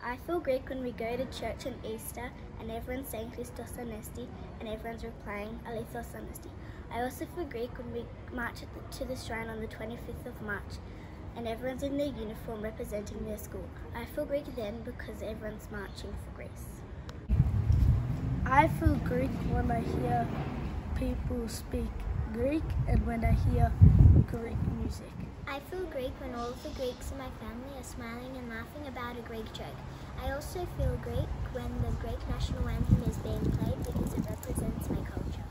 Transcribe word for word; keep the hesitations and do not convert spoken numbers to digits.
I feel Greek when we go to church on Easter and everyone's saying Christos Anesti and everyone's replying Alithos Anesti. I also feel Greek when we march at the, to the shrine on the twenty-fifth of March and everyone's in their uniform representing their school. I feel Greek then because everyone's marching for Greece. I feel Greek when I hear people speak Greek and when I hear Greek music. I feel Greek when all of the Greeks in my family are smiling and laughing about a Greek joke. I also feel Greek when the Greek national anthem is being played because it represents my culture.